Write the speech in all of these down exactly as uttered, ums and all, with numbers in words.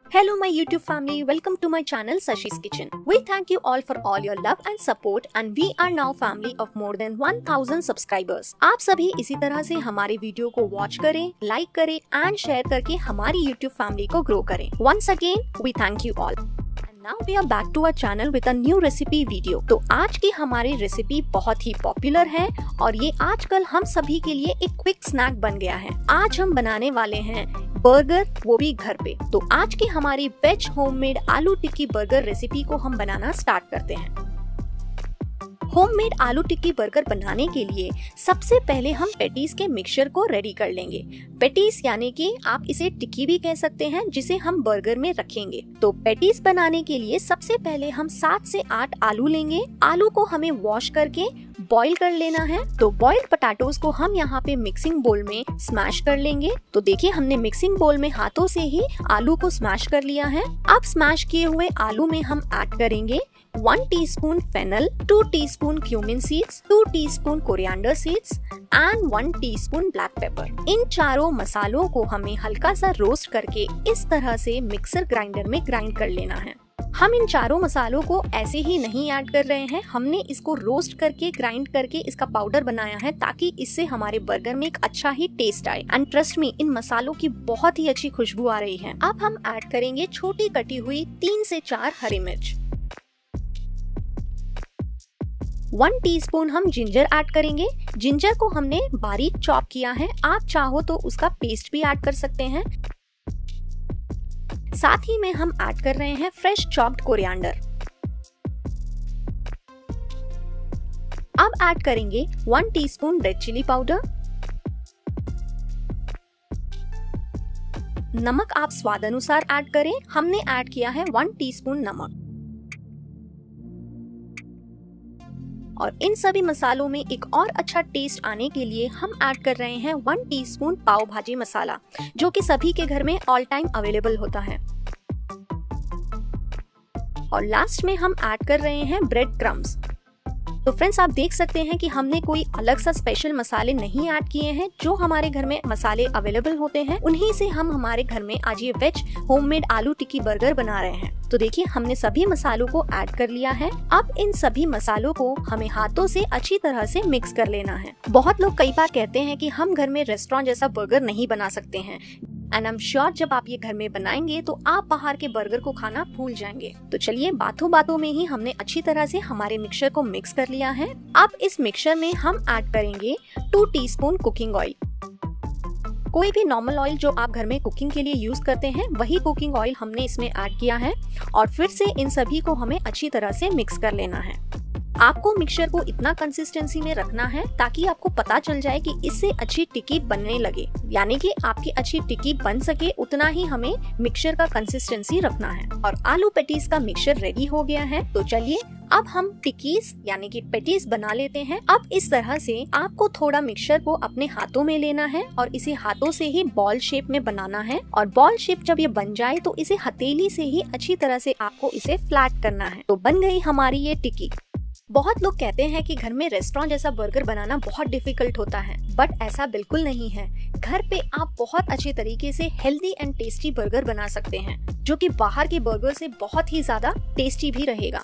Hello my YouTube family, welcome to my channel Sashi's Kitchen. We thank you all for all your love and support and we are now family of more than one thousand subscribers. आप सभी इसी तरह से हमारे video को watch करें, like करें and share करके हमारी YouTube फैमिली को ग्रो करें. Once again, we thank you all. Now we are back to our channel with a new recipe video. तो आज की हमारी रेसिपी बहुत ही पॉपुलर है और ये आजकल हम सभी के लिए एक क्विक स्नैक बन गया है. आज हम बनाने वाले हैं बर्गर, वो भी घर पे. तो आज की हमारी वेज होममेड आलू टिक्की बर्गर रेसिपी को हम बनाना स्टार्ट करते हैं. होममेड आलू टिक्की बर्गर बनाने के लिए सबसे पहले हम पेटीज के मिक्सचर को रेडी कर लेंगे. पेटीज यानी कि आप इसे टिक्की भी कह सकते हैं, जिसे हम बर्गर में रखेंगे. तो पेटीज बनाने के लिए सबसे पहले हम सात से आठ आलू लेंगे. आलू को हमें वॉश करके बॉईल कर लेना है. तो बॉइल्ड पोटैटोज को हम यहाँ पे मिक्सिंग बोल में स्मैश कर लेंगे. तो देखिए हमने मिक्सिंग बोल में हाथों से ही आलू को स्मैश कर लिया है. अब स्मैश किए हुए आलू में हम ऐड करेंगे one teaspoon fennel, two teaspoon cumin seeds, two teaspoon coriander seeds and one teaspoon black pepper. इन चारों मसालों को हमें हल्का सा रोस्ट करके इस तरह से मिक्सर ग्राइंडर में ग्राइंड कर लेना है. हम इन चारों मसालों को ऐसे ही नहीं ऐड कर रहे हैं, हमने इसको रोस्ट करके ग्राइंड करके इसका पाउडर बनाया है ताकि इससे हमारे बर्गर में एक अच्छा ही टेस्ट आए. एंड ट्रस्ट मी, इन मसालों की बहुत ही अच्छी खुशबू आ रही है. अब हम ऐड करेंगे छोटी कटी हुई तीन से चार हरी मिर्च. वन टीस्पून हम जिंजर ऐड करेंगे. जिंजर को हमने बारीक चॉप किया है, आप चाहो तो उसका पेस्ट भी ऐड कर सकते हैं. साथ ही में हम ऐड कर रहे हैं फ्रेश चॉप्ड कोरिएंडर. अब ऐड करेंगे one teaspoon red chilli powder. नमक आप स्वाद अनुसार ऐड करें, हमने ऐड किया है वन टीस्पून नमक. और इन सभी मसालों में एक और अच्छा टेस्ट आने के लिए हम ऐड कर रहे हैं वन टीस्पून पाव भाजी मसाला, जो कि सभी के घर में ऑल टाइम अवेलेबल होता है. और लास्ट में हम ऐड कर रहे हैं ब्रेड क्रम्स. तो फ्रेंड्स, आप देख सकते हैं कि हमने कोई अलग सा स्पेशल मसाले नहीं ऐड किए हैं. जो हमारे घर में मसाले अवेलेबल होते हैं उन्हीं से हम हमारे घर में आज ये वेज होममेड आलू टिक्की बर्गर बना रहे हैं. तो देखिए हमने सभी मसालों को ऐड कर लिया है. अब इन सभी मसालों को हमें हाथों से अच्छी तरह से मिक्स कर लेना है. बहुत लोग कई बार कहते हैं कि हम घर में रेस्टोरेंट जैसा बर्गर नहीं बना सकते हैं. एंड आई एम श्योर जब आप ये घर में बनाएंगे तो आप बाहर के बर्गर को खाना भूल जाएंगे. तो चलिए, बातों बातों में ही हमने अच्छी तरह से हमारे मिक्सचर को मिक्स कर लिया है. अब इस मिक्सचर में हम ऐड करेंगे टू टीस्पून कुकिंग ऑयल. कोई भी नॉर्मल ऑयल जो आप घर में कुकिंग के लिए यूज करते हैं, वही कुकिंग ऑयल हमने इसमें ऐड किया है. और फिर से इन सभी को हमें अच्छी तरह से मिक्स कर लेना है. आपको मिक्सचर को इतना कंसिस्टेंसी में रखना है ताकि आपको पता चल जाए कि इससे अच्छी टिक्की बनने लगे. यानी कि आपकी अच्छी टिक्की बन सके उतना ही हमें मिक्सचर का कंसिस्टेंसी रखना है. और आलू पेटीज का मिक्सचर रेडी हो गया है. तो चलिए अब हम टिक्कीज यानी कि पेटीज बना लेते हैं. अब इस तरह से आपको थोड़ा मिक्सचर को अपने हाथों में लेना है और इसे हाथों से ही बॉल शेप में बनाना है. और बॉल शेप जब ये बन जाए तो इसे हथेली से ही अच्छी तरह से आपको इसे फ्लैट करना है. तो बन गई हमारी ये टिक्की. बहुत लोग कहते हैं कि घर में रेस्टोरेंट जैसा बर्गर बनाना बहुत डिफिकल्ट होता है, बट ऐसा बिल्कुल नहीं है. घर पे आप बहुत अच्छे तरीके से हेल्दी एंड टेस्टी बर्गर बना सकते हैं, जो कि बाहर के बर्गर से बहुत ही ज्यादा टेस्टी भी रहेगा.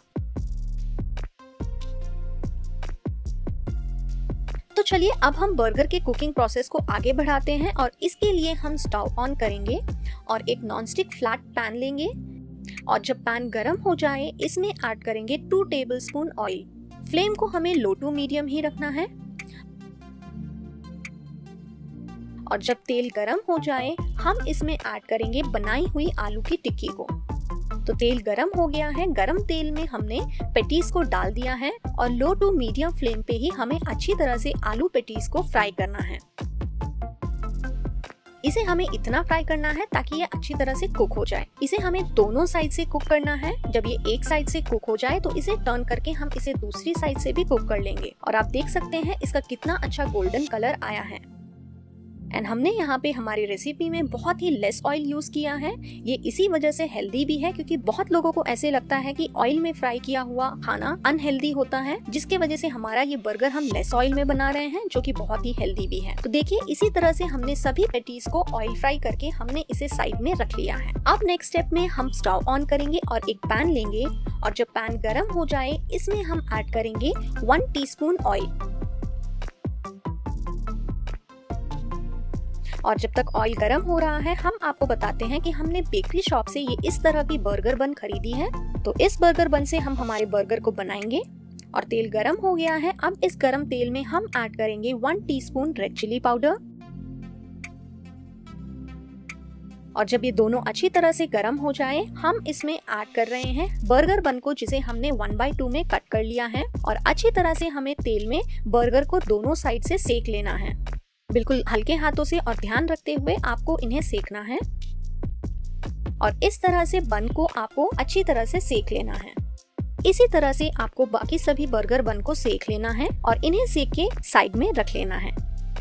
तो चलिए अब हम बर्गर के कुकिंग प्रोसेस को आगे बढ़ाते हैं. और इसके लिए हम स्टोव ऑन करेंगे और एक नॉनस्टिक फ्लैट पैन लेंगे. और जब पैन गरम हो जाए इसमें ऐड करेंगे टू टेबलस्पून ऑयल. फ्लेम को हमें लो टू मीडियम ही रखना है. और जब तेल गरम हो जाए हम इसमें ऐड करेंगे बनाई हुई आलू की टिक्की को. तो तेल गरम हो गया है. गरम तेल में हमने पेटीज को डाल दिया है और लो टू मीडियम फ्लेम पे ही हमें अच्छी तरह से आलू पेटीज को फ्राई करना है. इसे हमें इतना फ्राई करना है ताकि ये अच्छी तरह से कुक हो जाए. इसे हमें दोनों साइड से कुक करना है. जब ये एक साइड से कुक हो जाए तो इसे टर्न करके हम इसे दूसरी साइड से भी कुक कर लेंगे. और आप देख सकते हैं इसका कितना अच्छा गोल्डन कलर आया है. एंड हमने यहाँ पे हमारी रेसिपी में बहुत ही लेस ऑयल यूज किया है। ये इसी वजह से हेल्दी भी है, क्योंकि बहुत लोगों को ऐसे लगता है कि ऑयल में फ्राई किया हुआ खाना अनहेल्दी होता है, जिसके वजह से हमारा ये बर्गर हम लेस ऑयल में बना रहे हैं, जो कि बहुत ही हेल्दी भी है। तो देखिए, इसी तरह से हमने सभी पैटीज को ऑयल फ्राई करके हमने इसे साइड में रख लिया है। अब नेक्स्ट स्टेप में हम स्टोव ऑन करेंगे और एक पैन लेंगे, और जब पैन गर्म हो जाए इसमें हम ऐड करेंगे वन टीस्पून ऑयल। और जब तक ऑयल गर्म हो रहा है, हम आपको बताते हैं कि हमने बेकरी शॉप से ये इस तरह की बर्गर बन खरीदी है। तो इस बर्गर बन से हम हमारे बर्गर को बनाएंगे। और तेल गर्म हो गया है। अब इस गर्म तेल में हम ऐड करेंगे one teaspoon red chilli powder. और जब ये दोनों अच्छी तरह से गर्म हो जाए, हम इसमें ऐड कर रहे हैं बर्गर बन को, जिसे हमने वन बाई टू में कट कर लिया है। और अच्छी तरह से हमें तेल में बर्गर को दोनों साइड से सेक लेना है, बिल्कुल हल्के हाथों से, और ध्यान रखते हुए आपको इन्हें सेकना है। और इस तरह से बन को आपको अच्छी तरह से सेक लेना है। इसी तरह से आपको बाकी सभी बर्गर बन को सेक लेना है और इन्हें सेक के साइड में रख लेना है।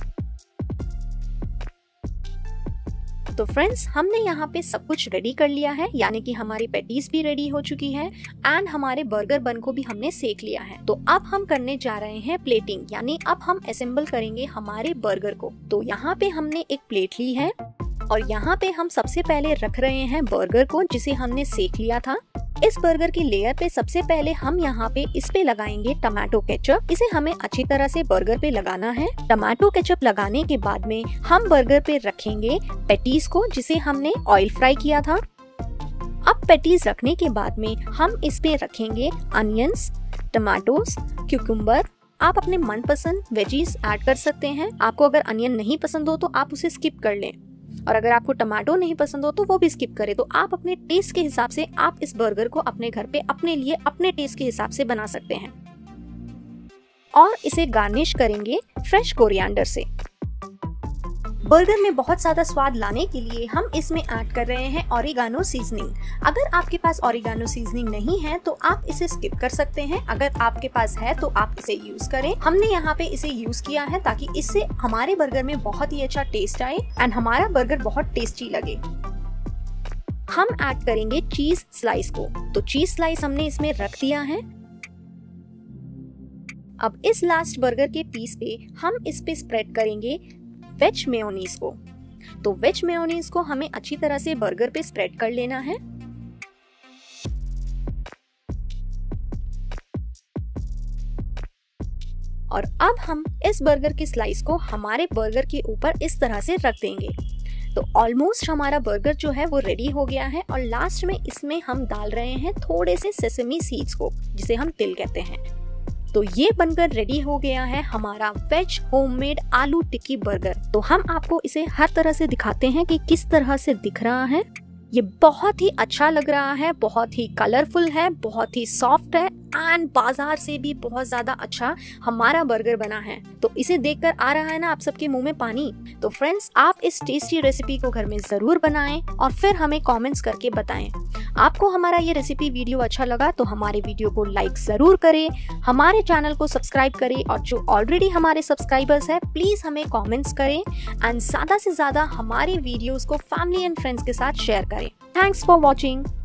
तो फ्रेंड्स, हमने यहाँ पे सब कुछ रेडी कर लिया है, यानी कि हमारी पैटीज भी रेडी हो चुकी है एंड हमारे बर्गर बन को भी हमने सेक लिया है। तो अब हम करने जा रहे हैं प्लेटिंग, यानी अब हम असेंबल करेंगे हमारे बर्गर को। तो यहाँ पे हमने एक प्लेट ली है और यहाँ पे हम सबसे पहले रख रहे हैं बर्गर को, जिसे हमने सेक लिया था। इस बर्गर की लेयर पे सबसे पहले हम यहाँ पे इस पे लगाएंगे टमाटो केचप। इसे हमें अच्छी तरह से बर्गर पे लगाना है। टमाटो केचप लगाने के बाद में हम बर्गर पे रखेंगे पैटीज को, जिसे हमने ऑयल फ्राई किया था। अब पैटीज रखने के बाद में हम इस पे रखेंगे अनियंस, टमाटोस, क्यूकम्बर। आप अपने मनपसंद वेजीज ऐड कर सकते हैं। आपको अगर अनियन नहीं पसंद हो तो आप उसे स्किप कर लें, और अगर आपको टमाटो नहीं पसंद हो तो वो भी स्किप करें। तो आप अपने टेस्ट के हिसाब से आप इस बर्गर को अपने घर पे अपने लिए अपने टेस्ट के हिसाब से बना सकते हैं। और इसे गार्निश करेंगे फ्रेश कोरिएंडर से। बर्गर में बहुत ज्यादा स्वाद लाने के लिए हम इसमें ऐड कर रहे हैं ओरिगानो सीजनिंग। अगर आपके पास ओरिगानो सीजनिंग नहीं है तो आप इसे स्किप कर सकते हैं। अगर आपके पास है तो आप इसे यूज करें। हमने यहाँ पे इसे यूज किया है ताकि इससे हमारे बर्गर में बहुत ही अच्छा टेस्ट आए एंड हमारा बर्गर बहुत टेस्टी लगे। हम ऐड करेंगे चीज स्लाइस को। तो चीज स्लाइस हमने इसमें रख दिया है। अब इस लास्ट बर्गर के पीस पे हम इस पे स्प्रेड करेंगे वेज मेयोनीज को। तो वेज मेयोनीज को हमें अच्छी तरह से बर्गर पे स्प्रेड कर लेना है। और अब हम इस बर्गर की स्लाइस को हमारे बर्गर के ऊपर इस तरह से रख देंगे। तो ऑलमोस्ट हमारा बर्गर जो है वो रेडी हो गया है। और लास्ट में इसमें हम डाल रहे हैं थोड़े से सेसमी सीड्स को, जिसे हम तिल कहते हैं। तो ये बनकर रेडी हो गया है हमारा वेज होममेड आलू टिक्की बर्गर। तो हम आपको इसे हर तरह से दिखाते हैं कि किस तरह से दिख रहा है। ये बहुत ही अच्छा लग रहा है, बहुत ही कलरफुल है, बहुत ही सॉफ्ट है एंड बाजार से भी बहुत ज्यादा अच्छा हमारा बर्गर बना है। तो इसे देखकर आ रहा है ना आप सबके मुंह में पानी। तो फ्रेंड्स, आप इस टेस्टी रेसिपी को घर में जरूर बनाएं और फिर हमें कमेंट्स करके बताएं। आपको हमारा ये रेसिपी वीडियो अच्छा लगा तो हमारे वीडियो को लाइक जरूर करें, हमारे चैनल को सब्सक्राइब करें, और जो ऑलरेडी हमारे सब्सक्राइबर्स हैं प्लीज हमें कमेंट्स करें एंड ज्यादा से ज्यादा हमारे वीडियोस को फैमिली एंड फ्रेंड्स के साथ शेयर करें। Thanks for watching.